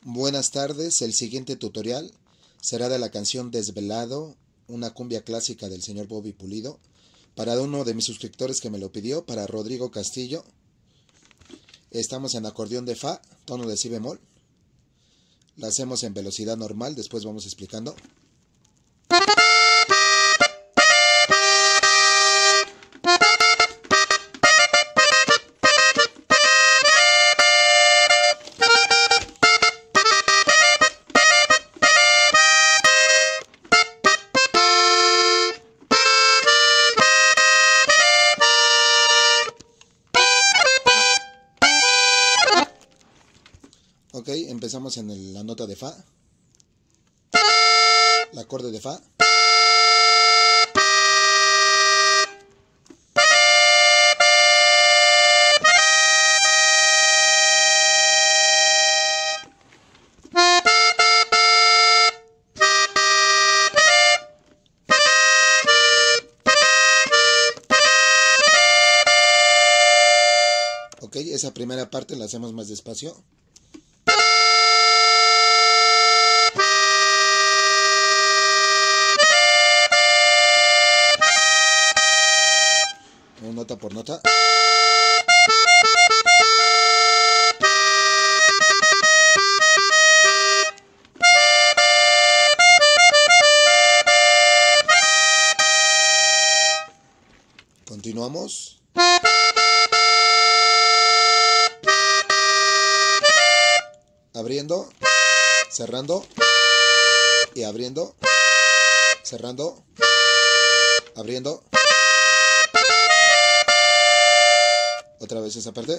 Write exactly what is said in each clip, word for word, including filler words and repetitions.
Buenas tardes, el siguiente tutorial será de la canción Desvelado, una cumbia clásica del señor Bobby Pulido, para uno de mis suscriptores que me lo pidió, para Rodrigo Castillo. Estamos en acordeón de Fa, tono de Si bemol. La hacemos en velocidad normal, después vamos explicando. Ok, empezamos en el, la nota de Fa, el acorde de Fa. Ok, esa primera parte la hacemos más despacio. Nota por nota. Continuamos. Abriendo, cerrando y abriendo, cerrando, abriendo. Otra vez esa parte.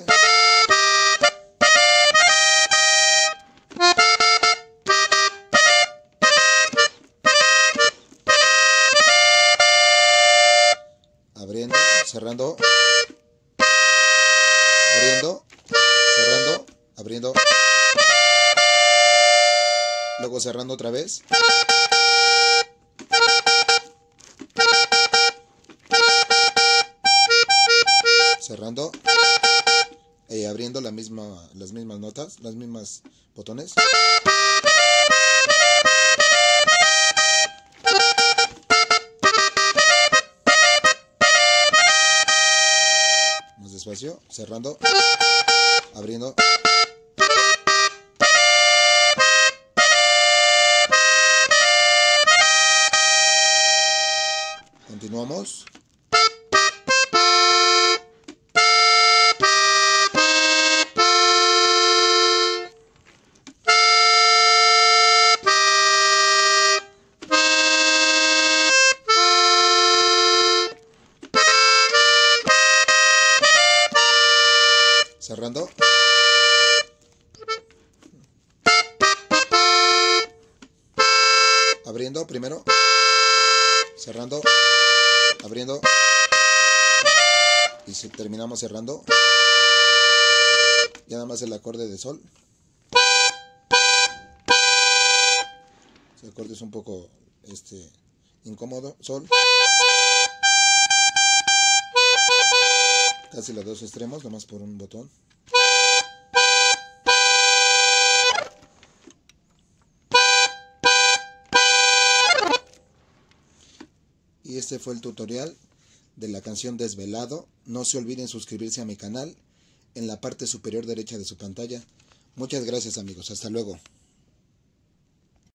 Abriendo, cerrando. Abriendo, cerrando, abriendo. Luego cerrando otra vez. Cerrando y abriendo la misma, las mismas notas, las mismas botones. Más despacio, cerrando, abriendo. Continuamos. Cerrando. Abriendo primero. Cerrando. Abriendo. Y si terminamos cerrando. Ya nada más el acorde de sol. El acorde es un poco este, incómodo. Sol. Casi los dos extremos, nomás por un botón. Y este fue el tutorial de la canción Desvelado. No se olviden suscribirse a mi canal en la parte superior derecha de su pantalla. Muchas gracias amigos, hasta luego.